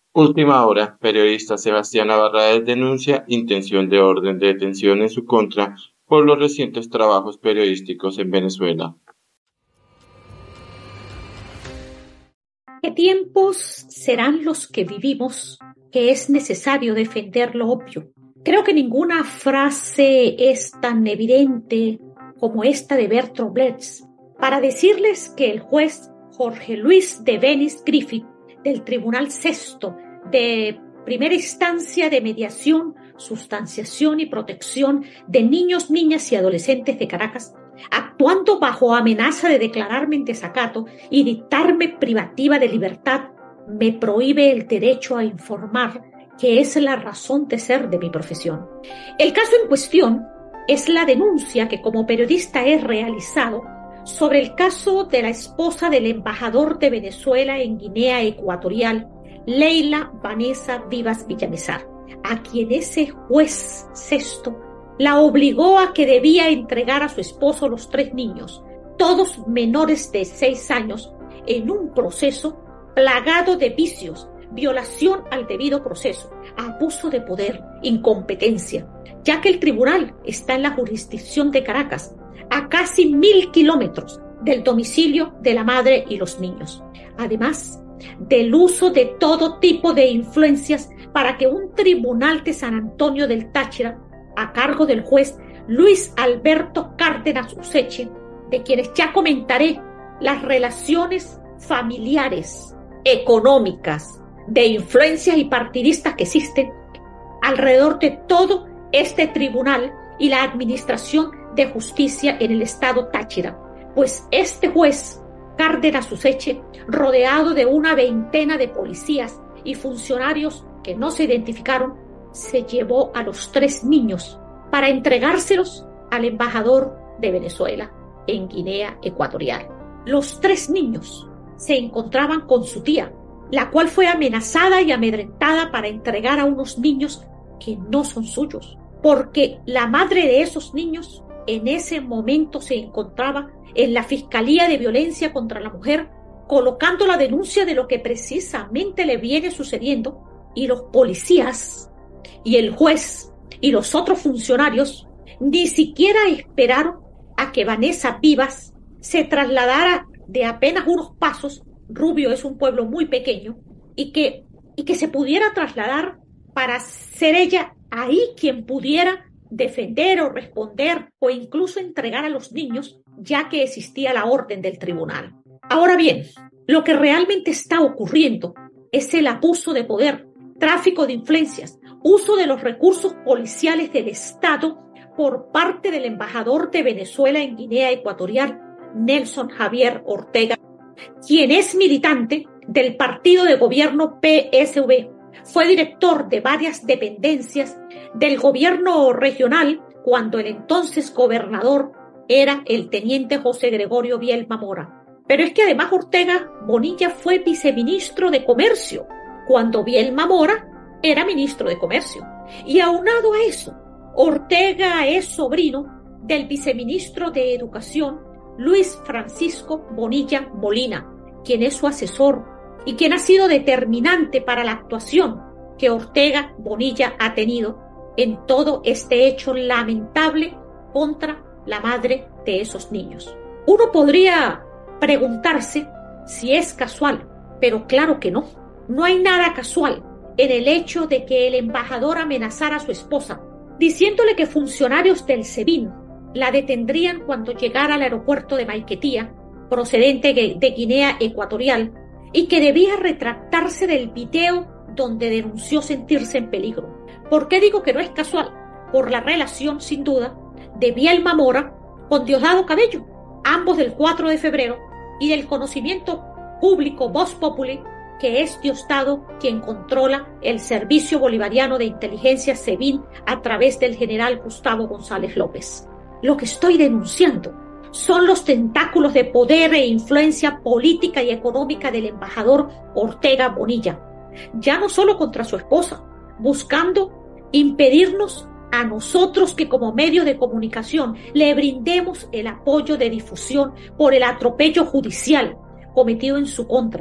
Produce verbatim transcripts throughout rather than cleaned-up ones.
Última hora, periodista Sebastián Navarrete denuncia intención de orden de detención en su contra por los recientes trabajos periodísticos en Venezuela. ¿Qué tiempos serán los que vivimos que es necesario defender lo obvio? Creo que ninguna frase es tan evidente como esta de Bertolt Brecht para decirles que el juez Jorge Luis de Benis Griffith del Tribunal Sexto de Primera Instancia de Mediación, Sustanciación y Protección de Niños, Niñas y Adolescentes de Caracas, actuando bajo amenaza de declararme en desacato y dictarme privativa de libertad, me prohíbe el derecho a informar, que es la razón de ser de mi profesión. El caso en cuestión es la denuncia que como periodista he realizado sobre el caso de la esposa del embajador de Venezuela en Guinea Ecuatorial, Leila Vanessa Vivas Villamizar, a quien ese juez sexto la obligó a que debía entregar a su esposo los tres niños, todos menores de seis años, en un proceso plagado de vicios, violación al debido proceso, abuso de poder, incompetencia, ya que el tribunal está en la jurisdicción de Caracas, a casi mil kilómetros del domicilio de la madre y los niños. Además del uso de todo tipo de influencias para que un tribunal de San Antonio del Táchira, a cargo del juez Luis Alberto Cárdenas Useche, de quienes ya comentaré las relaciones familiares, económicas, de influencias y partidistas que existen alrededor de todo este tribunal y la administración de justicia en el estado Táchira, pues este juez Cárdenas Useche, rodeado de una veintena de policías y funcionarios que no se identificaron, se llevó a los tres niños para entregárselos al embajador de Venezuela en Guinea Ecuatorial. Los tres niños se encontraban con su tía, la cual fue amenazada y amedrentada para entregar a unos niños que no son suyos, porque la madre de esos niños en ese momento se encontraba en la Fiscalía de Violencia contra la Mujer, colocando la denuncia de lo que precisamente le viene sucediendo, y los policías y el juez y los otros funcionarios ni siquiera esperaron a que Vanessa Vivas se trasladara de apenas unos pasos. Rubio es un pueblo muy pequeño, y que, y que se pudiera trasladar para ser ella ahí quien pudiera defender o responder o incluso entregar a los niños, ya que existía la orden del tribunal. Ahora bien, lo que realmente está ocurriendo es el abuso de poder, tráfico de influencias, uso de los recursos policiales del Estado por parte del embajador de Venezuela en Guinea Ecuatorial, Nelson Javier Ortega, quien es militante del partido de gobierno P S V. Fue director de varias dependencias del gobierno regional cuando el entonces gobernador era el teniente José Gregorio Bielma Mora. Pero es que además Ortega Bonilla fue viceministro de Comercio cuando Bielma Mora era ministro de Comercio. Y aunado a eso, Ortega es sobrino del viceministro de Educación Luis Francisco Bonilla Molina, quien es su asesor y quien ha sido determinante para la actuación que Ortega Bonilla ha tenido en todo este hecho lamentable contra la madre de esos niños. Uno podría preguntarse si es casual, pero claro que no. No hay nada casual en el hecho de que el embajador amenazara a su esposa, diciéndole que funcionarios del SEBIN la detendrían cuando llegara al aeropuerto de Maiquetía, procedente de Guinea Ecuatorial, y que debía retractarse del video donde denunció sentirse en peligro. ¿Por qué digo que no es casual? Por la relación, sin duda, de Bielma Mora con Diosdado Cabello, ambos del cuatro de febrero, y del conocimiento público Voz Populi, que es Diosdado quien controla el Servicio Bolivariano de Inteligencia SEBIN a través del general Gustavo González López. Lo que estoy denunciando son los tentáculos de poder e influencia política y económica del embajador Ortega Bonilla, ya no solo contra su esposa, buscando impedirnos a nosotros que como medio de comunicación le brindemos el apoyo de difusión por el atropello judicial cometido en su contra,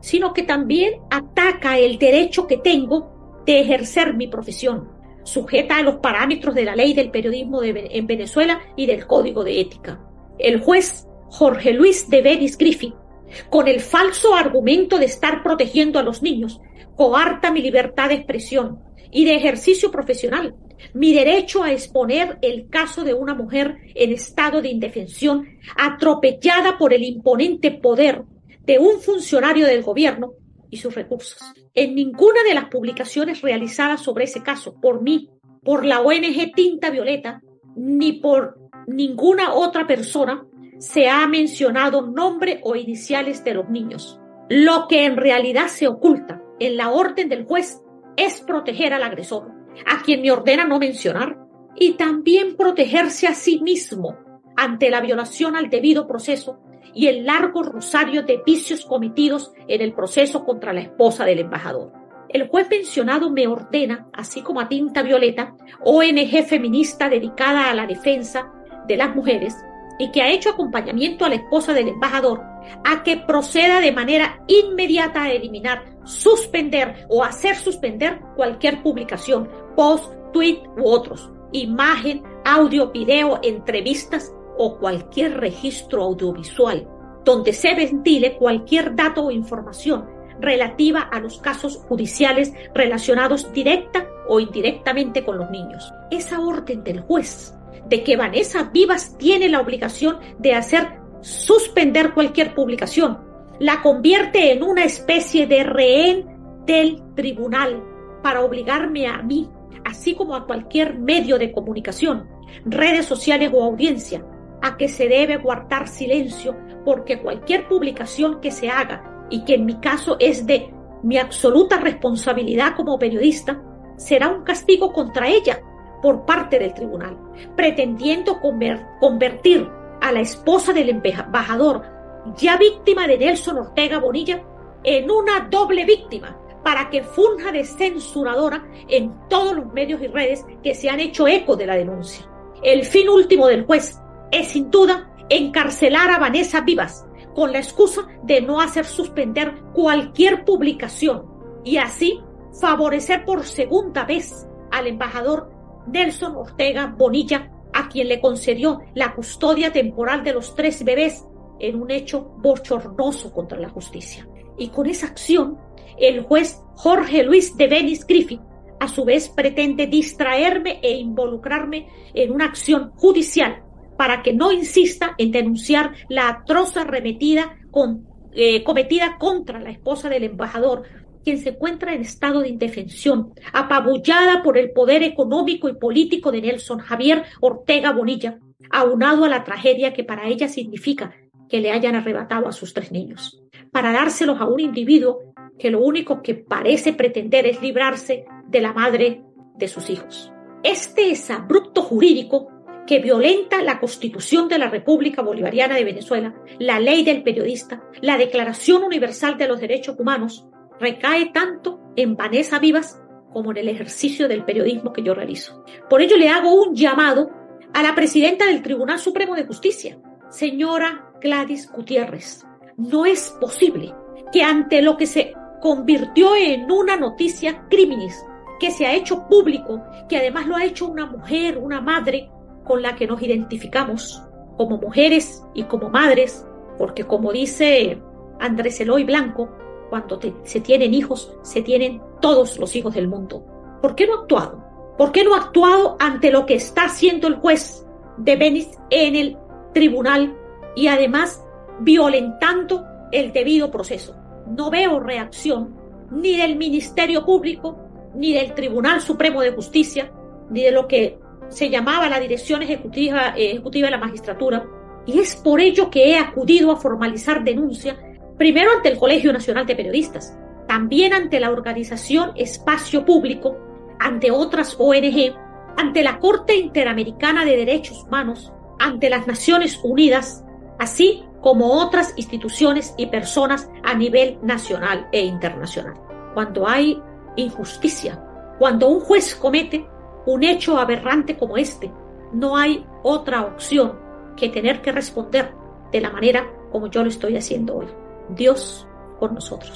sino que también ataca el derecho que tengo de ejercer mi profesión, sujeta a los parámetros de la ley del periodismo de, en Venezuela y del Código de Ética. El juez Jorge Luis de Benis Griffith, con el falso argumento de estar protegiendo a los niños, coarta mi libertad de expresión y de ejercicio profesional, mi derecho a exponer el caso de una mujer en estado de indefensión atropellada por el imponente poder de un funcionario del gobierno y sus recursos. En ninguna de las publicaciones realizadas sobre ese caso por mí, por la O N G Tinta Violeta, ni por ninguna otra persona se ha mencionado nombre o iniciales de los niños. Lo que en realidad se oculta en la orden del juez es proteger al agresor, a quien me ordena no mencionar, y también protegerse a sí mismo ante la violación al debido proceso y el largo rosario de vicios cometidos en el proceso contra la esposa del embajador. El juez mencionado me ordena, así como a Tinta Violeta, O N G feminista dedicada a la defensa de las mujeres y que ha hecho acompañamiento a la esposa del embajador, a que proceda de manera inmediata a eliminar, suspender o hacer suspender cualquier publicación, post, tweet u otros, imagen, audio, video, entrevistas o cualquier registro audiovisual donde se ventile cualquier dato o información relativa a los casos judiciales relacionados directa o indirectamente con los niños. Esa orden del juez de que Vanessa Vivas tiene la obligación de hacer suspender cualquier publicación la convierte en una especie de rehén del tribunal para obligarme a mí, así como a cualquier medio de comunicación, redes sociales o audiencia, a que se debe guardar silencio porque cualquier publicación que se haga y que en mi caso es de mi absoluta responsabilidad como periodista, será un castigo contra ella por parte del tribunal, pretendiendo conver- convertir a la esposa del embajador, ya víctima de Nelson Ortega Bonilla, en una doble víctima para que funja de censuradora en todos los medios y redes que se han hecho eco de la denuncia. El fin último del juez es sin duda encarcelar a Vanessa Vivas con la excusa de no hacer suspender cualquier publicación y así favorecer por segunda vez al embajador Nelson Ortega Bonilla, a quien le concedió la custodia temporal de los tres bebés en un hecho bochornoso contra la justicia. Y con esa acción, el juez Jorge Luis de Benis Griffith a su vez pretende distraerme e involucrarme en una acción judicial para que no insista en denunciar la atroz arremetida con, eh, cometida contra la esposa del embajador, quien se encuentra en estado de indefensión, apabullada por el poder económico y político de Nelson Javier Ortega Bonilla, aunado a la tragedia que para ella significa que le hayan arrebatado a sus tres niños, para dárselos a un individuo que lo único que parece pretender es librarse de la madre de sus hijos. Este es abrupto jurídico que violenta la Constitución de la República Bolivariana de Venezuela, la Ley del Periodista, la Declaración Universal de los Derechos Humanos, recae tanto en Vanessa Vivas como en el ejercicio del periodismo que yo realizo. Por ello le hago un llamado a la presidenta del Tribunal Supremo de Justicia, señora Gladys Gutiérrez. No es posible que ante lo que se convirtió en una noticia criminis, que se ha hecho público, que además lo ha hecho una mujer, una madre con la que nos identificamos como mujeres y como madres, porque como dice Andrés Eloy Blanco, cuando te, se tienen hijos, se tienen todos los hijos del mundo. ¿Por qué no ha actuado? ¿Por qué no ha actuado ante lo que está haciendo el juez de Benis en el tribunal y además violentando el debido proceso? No veo reacción ni del Ministerio Público, ni del Tribunal Supremo de Justicia, ni de lo que se llamaba la Dirección Ejecutiva, Ejecutiva de la Magistratura, y es por ello que he acudido a formalizar denuncia primero ante el Colegio Nacional de Periodistas, también ante la organización Espacio Público, ante otras O N G, ante la Corte Interamericana de Derechos Humanos, ante las Naciones Unidas, así como otras instituciones y personas a nivel nacional e internacional. Cuando hay injusticia, cuando un juez comete un hecho aberrante como este, no hay otra opción que tener que responder de la manera como yo lo estoy haciendo hoy. Dios con nosotros.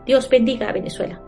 Dios bendiga a Venezuela.